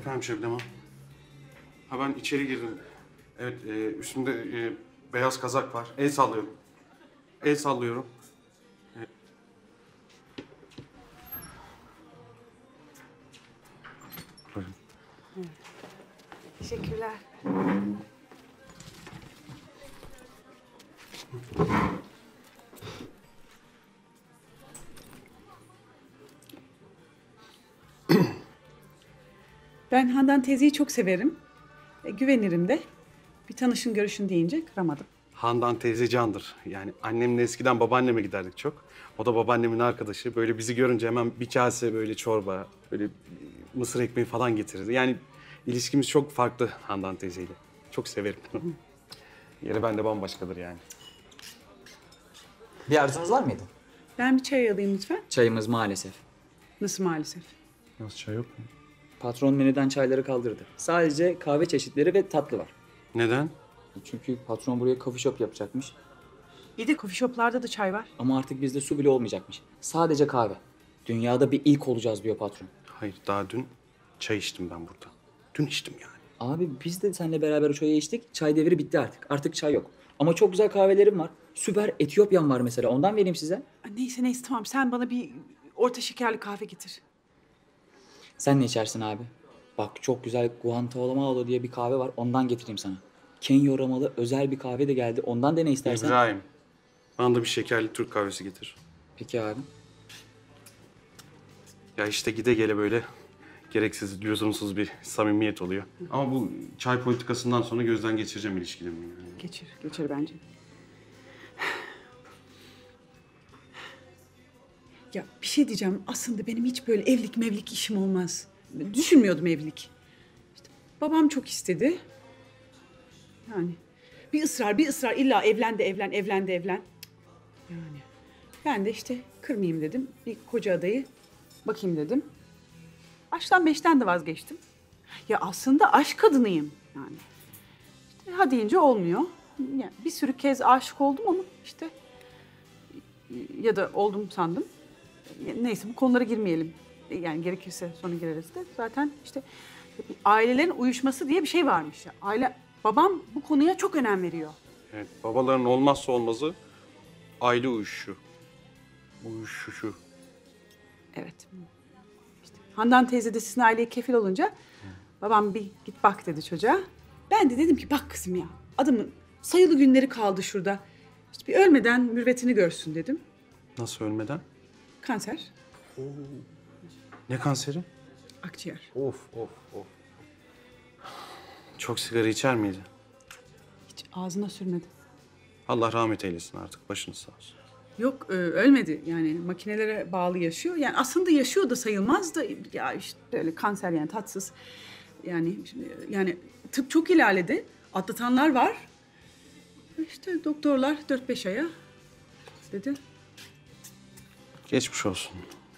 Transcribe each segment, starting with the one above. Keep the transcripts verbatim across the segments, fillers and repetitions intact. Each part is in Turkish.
Efendim Şebnem Hanım. Ha ben içeri girdim. Evet, e, üstümde e, beyaz kazak var. El sallıyorum. El sallıyorum. E... Buyurun. Evet. Teşekkürler. Ben Handan teyzeyi çok severim. E, güvenirim de. Bir tanışın görüşün deyince kıramadım. Handan teyze candır. Yani annemle eskiden babaanneme giderdik çok. O da babaannemin arkadaşı. Böyle bizi görünce hemen bir kase böyle çorba, böyle mısır ekmeği falan getirirdi. Yani ilişkimiz çok farklı Handan teyzeyle. Çok severim. Yeri bende bambaşkadır yani. Bir arzunuz var mıydı? Ben bir çay alayım lütfen. Çayımız maalesef. Nasıl maalesef? Nasıl çay yok mu? Patron menüden çayları kaldırdı. Sadece kahve çeşitleri ve tatlı var. Neden? Çünkü patron buraya coffee shop yapacakmış. İyi de coffee shop'larda da çay var. Ama artık bizde su bile olmayacakmış. Sadece kahve. Dünyada bir ilk olacağız diyor patron. Hayır, daha dün çay içtim ben burada. Dün içtim yani. Abi biz de seninle beraber o çayı içtik. Çay devri bitti artık. Artık çay yok. Ama çok güzel kahvelerim var. Süper Etiyopyan var mesela. Ondan vereyim size. Neyse neyse tamam sen bana bir orta şekerli kahve getir. Sen ne içersin abi? Bak çok güzel Guantanamo diye bir kahve var. Ondan getireyim sana. Kenya aromalı özel bir kahve de geldi. Ondan dene istersen. İbrahim, bana da bir şekerli Türk kahvesi getir. Peki abi. Ya işte gide gele böyle gereksiz, lüzumsuz bir samimiyet oluyor. Ama bu çay politikasından sonra gözden geçireceğim ilişkilerimi. Yani. Geçir, geçir bence. Ya bir şey diyeceğim. Aslında benim hiç böyle evlilik mevlilik işim olmaz. Düşünmüyordum evlilik. İşte babam çok istedi. Yani bir ısrar, bir ısrar. İlla evlen de evlen, evlen de evlen. Yani ben de işte kırmayayım dedim. Bir koca adayı bakayım dedim. Aşktan beşten de vazgeçtim. Ya aslında aşk kadınıyım yani. İşte ha deyince olmuyor. Yani bir sürü kez aşık oldum ama işte ya da oldum sandım. Neyse bu konulara girmeyelim. Yani gerekirse sonra gireriz de. Zaten işte ailelerin uyuşması diye bir şey varmış ya. Aile, babam bu konuya çok önem veriyor. Evet, babaların olmazsa olmazı aile uyuşu. Uyuşuşu. Evet. İşte Handan teyze de sizin aileye kefil olunca babam bir git bak dedi çocuğa. Ben de dedim ki bak kızım ya adamın sayılı günleri kaldı şurada. İşte bir ölmeden mürvetini görsün dedim. Nasıl ölmeden? Kanser. Oo. Ne kanseri? Akciğer. Of of of. Çok sigara içer miydi? Hiç ağzına sürmedi. Allah rahmet eylesin artık. Başınız sağ olsun. Yok e, ölmedi yani makinelere bağlı yaşıyor. Yani aslında yaşıyor da sayılmaz da ya işte böyle kanser yani tatsız. Yani yani tıp çok ilerledi. Atlatanlar var. İşte doktorlar dört beş aya dedi. Geçmiş olsun.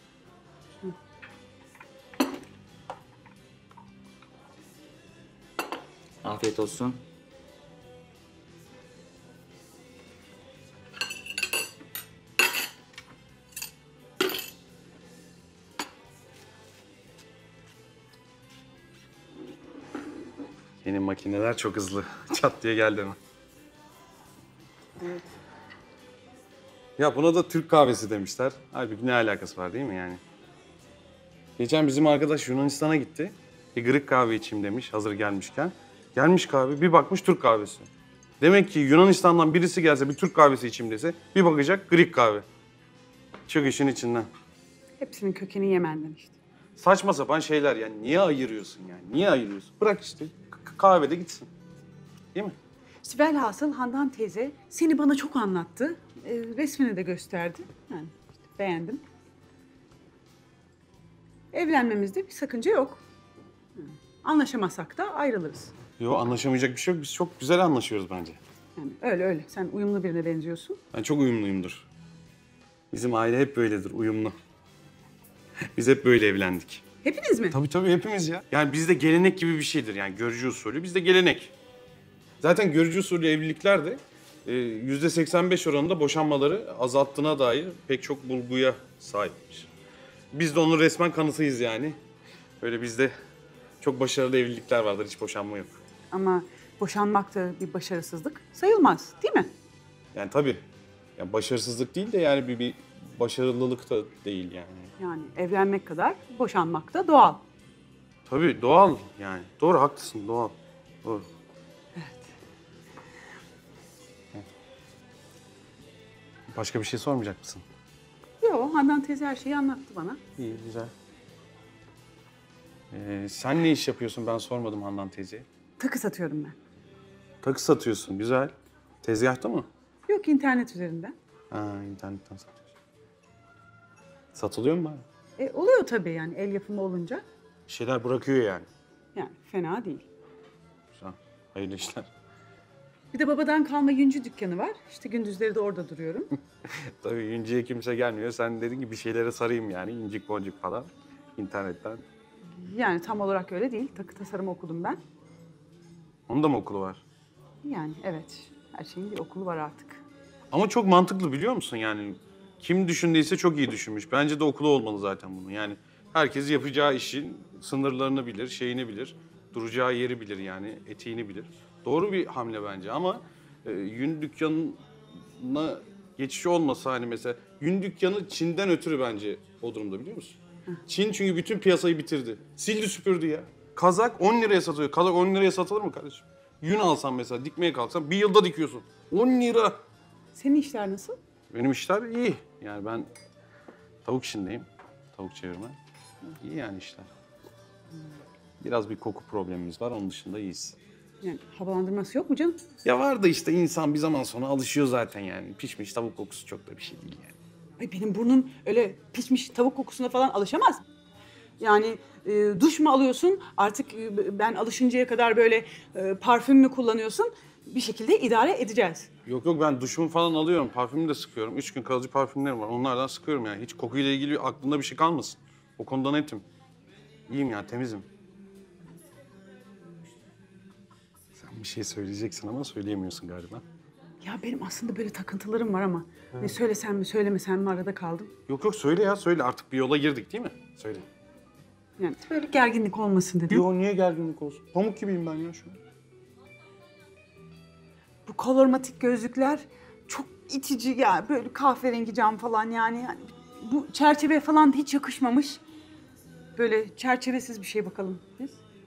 Afiyet olsun. Yeni makineler çok hızlı. Çat diye geldi mi? Evet. Ya buna da Türk kahvesi demişler. Halbuki ne alakası var değil mi yani? Geçen bizim arkadaş Yunanistan'a gitti. Bir Greek kahve içeyim demiş hazır gelmişken. Gelmiş kahve bir bakmış Türk kahvesi. Demek ki Yunanistan'dan birisi gelse bir Türk kahvesi içeyim dese bir bakacak Greek kahve. Çık işin içinden. Hepsinin kökeni Yemen'den işte. Saçma sapan şeyler yani. Niye ayırıyorsun yani? Niye ayırıyorsun? Bırak işte k- kahvede gitsin. Değil mi? İşte velhasıl Handan teyze seni bana çok anlattı. E, resmini de gösterdi. Yani işte beğendim. Evlenmemizde bir sakınca yok. Hı. Anlaşamazsak da ayrılırız. Yo anlaşamayacak bir şey yok. Biz çok güzel anlaşıyoruz bence. Yani öyle öyle. Sen uyumlu birine benziyorsun. Ben çok uyumluyumdur. Bizim aile hep böyledir, uyumlu. Biz hep böyle evlendik. Hepiniz mi? Tabii tabii hepimiz ya. Yani bizde gelenek gibi bir şeydir yani görücü usulü. Bizde gelenek. Zaten görücü usulü evlilikler de e, yüzde seksen beş oranında boşanmaları azalttığına dair pek çok bulguya sahipmiş. Biz de onun resmen kanıtıyız yani. Öyle bizde Çok başarılı evlilikler vardır, hiç boşanma yok. Ama boşanmak da bir başarısızlık sayılmaz, değil mi? Yani tabii. Yani başarısızlık değil de yani bir, bir başarılılık da değil yani. Yani evlenmek kadar boşanmak da doğal. Tabii doğal yani. Doğru, haklısın, doğal. Doğru. Başka bir şey sormayacak mısın? Yok, Handan teyze her şeyi anlattı bana. İyi, güzel. Ee, sen ne iş yapıyorsun? Ben sormadım Handan teyzeye. Takı satıyorum ben. Takı satıyorsun, güzel. Tezgahta mı? Yok, internet üzerinden. Ha, internetten satıyorsun. Satılıyor mu bari? E, oluyor tabii yani el yapımı olunca. Bir şeyler bırakıyor yani. Yani fena değil. Güzel, hayırlı işler. Bir de babadan kalma yüncü dükkanı var. İşte gündüzleri de orada duruyorum. Tabii yüncüye kimse gelmiyor. Sen dedin ki bir şeylere sarayım yani, incik boncuk falan. İnternetten. Yani tam olarak öyle değil. Takı tasarımı okudum ben. Onun da mı okulu var? Yani evet, her şeyin bir okulu var artık. Ama çok mantıklı biliyor musun yani? Kim düşündüyse çok iyi düşünmüş. Bence de okulu olmalı zaten bunun. Yani herkes yapacağı işin sınırlarını bilir, şeyini bilir. Duracağı yeri bilir yani, etiğini bilir. Doğru bir hamle bence ama e, yün dükkanına geçiş olmasa hani mesela yün dükkanı Çin'den ötürü bence o durumda biliyor musun? Çin çünkü bütün piyasayı bitirdi. Sildi süpürdü ya. Kazak on liraya satılıyor. Kazak on liraya satılır mı kardeşim? Yün alsan mesela dikmeye kalksan bir yılda dikiyorsun. on lira. Senin işler nasıl? Benim işler iyi. Yani ben tavuk işindeyim. Tavuk çevirme. İyi yani işler. Biraz bir koku problemimiz var. Onun dışında iyiyiz. Yani havalandırması yok mu canım? Ya var da işte insan bir zaman sonra alışıyor zaten yani. Pişmiş tavuk kokusu çok da bir şey değil yani. Ay benim burnum öyle pişmiş tavuk kokusuna falan alışamaz. Yani e, duş mu alıyorsun artık e, ben alışıncaya kadar böyle e, parfüm mü kullanıyorsun? Bir şekilde idare edeceğiz. Yok yok ben duşumu falan alıyorum. Parfümü de sıkıyorum. Üç gün kalıcı parfümlerim var. Onlardan sıkıyorum yani. Hiç kokuyla ilgili aklımda bir şey kalmasın. O konuda netim. İyiyim yani temizim. Sen bir şey söyleyeceksin ama söyleyemiyorsun galiba. Ya benim aslında böyle takıntılarım var ama ne söylesem mi söylemesem mi arada kaldım. Yok yok söyle ya söyle. Artık bir yola girdik değil mi? Söyle. Yani böyle gerginlik olmasın dedim. Yo niye gerginlik olsun? Pamuk gibiyim ben ya şu an. Bu kolormatik gözlükler çok itici ya. Böyle kahverengi cam falan yani. Yani bu çerçeve falan da hiç yakışmamış. Böyle çerçevesiz bir şey bakalım biz.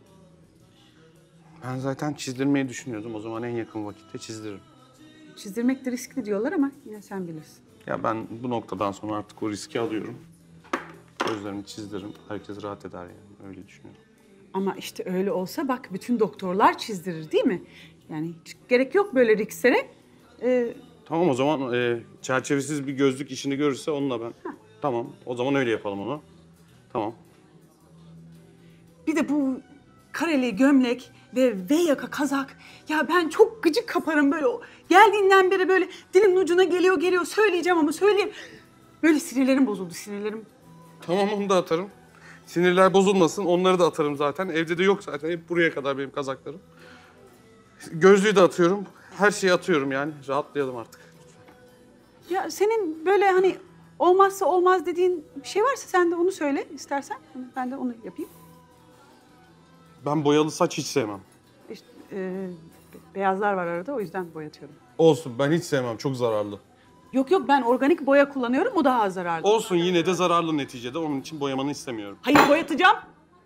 Ben zaten çizdirmeyi düşünüyordum. O zaman en yakın vakitte çizdiririm. Çizdirmek de riskli diyorlar ama yine sen bilirsin. Ya ben bu noktadan sonra artık o riski alıyorum. Gözlerimi çizdiririm. Herkes rahat eder yani. Öyle düşünüyorum. Ama işte öyle olsa bak bütün doktorlar çizdirir değil mi? Yani hiç gerek yok böyle risklere. Ee, Tamam o zaman e, çerçevesiz bir gözlük işini görürse onunla ben. Tamam o zaman öyle yapalım onu. Tamam. bir de bu kareli gömlek ve V yaka kazak. Ya ben çok gıcık kaparım böyle. o- Geldiğinden beri böyle dilimin ucuna geliyor geliyor söyleyeceğim ama söyleyeyim. Böyle sinirlerim bozuldu sinirlerim. Tamam onu da atarım. Sinirler bozulmasın onları da atarım zaten. Evde de yok zaten hep buraya kadar benim kazaklarım. Gözlüğü de atıyorum. Her şeyi atıyorum yani. Rahatlayalım artık. Ya senin böyle hani olmazsa olmaz dediğin bir şey varsa sen de onu söyle istersen. Ben de onu yapayım. Ben boyalı saç hiç sevmem. İşte, e, be- beyazlar var arada o yüzden boyatıyorum. Olsun ben hiç sevmem çok zararlı. Yok yok ben organik boya kullanıyorum o daha az zararlı. Olsun yine de zararlı neticede onun için boyamanı istemiyorum. Hayır boyatacağım.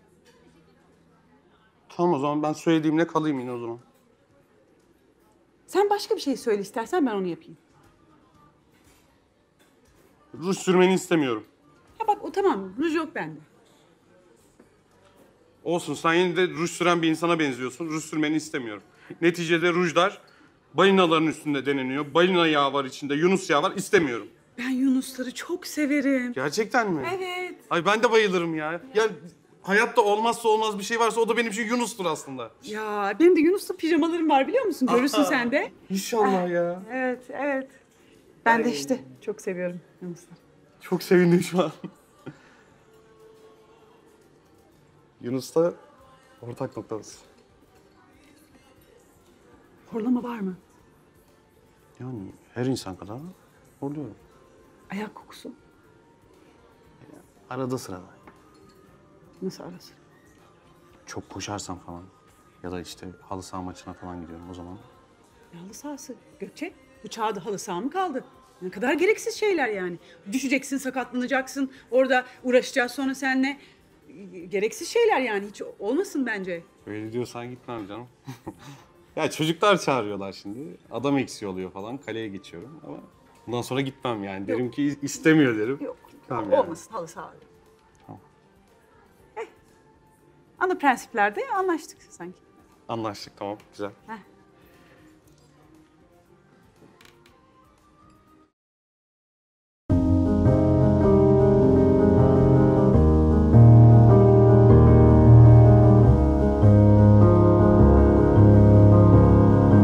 Tamam o zaman ben söylediğimle kalayım yine o zaman. Sen başka bir şey söyle istersen ben onu yapayım. Ruj sürmeni istemiyorum. Ya bak o tamam ruj yok bende. Olsun sen yine de ruj süren bir insana benziyorsun. Ruj sürmeni istemiyorum. Neticede rujlar balinaların üstünde deneniyor. Balina yağı var içinde, yunus yağı var. İstemiyorum. Ben yunusları çok severim. Gerçekten mi? Evet. Ay ben de bayılırım ya. Ya hayatta olmazsa olmaz bir şey varsa o da benim için yunustur aslında. Ya benim de yunuslu pijamalarım var biliyor musun? Görürsün sen de. İnşallah ya. Evet evet. Ben de işte çok seviyorum yunusları. Çok sevindim şu an. Yunus'ta ortak noktamız. Horlama var mı? Yani her insan kadar oluyorum. Ayak kokusu. Arada sırada. Nasıl arası? çok koşarsam falan ya da işte halı saha maçına falan gidiyorum o zaman. Ne halı sahası Gökçe? Bu çağda halı saha mı kaldı? Ne kadar gereksiz şeyler yani. Düşeceksin, sakatlanacaksın, orada uğraşacağız sonra seninle. Gereksiz şeyler yani, hiç olmasın bence. Öyle diyorsan gitmem canım. Ya çocuklar çağırıyorlar şimdi. Adam eksiği oluyor falan. Kaleye geçiyorum ama bundan sonra gitmem yani. Derim ki istemiyor derim. Yok, Gitmem yani. olmasın halı saha. Tamam. Eh, ana prensiplerde anlaştık sanki. Anlaştık, tamam, güzel. Heh.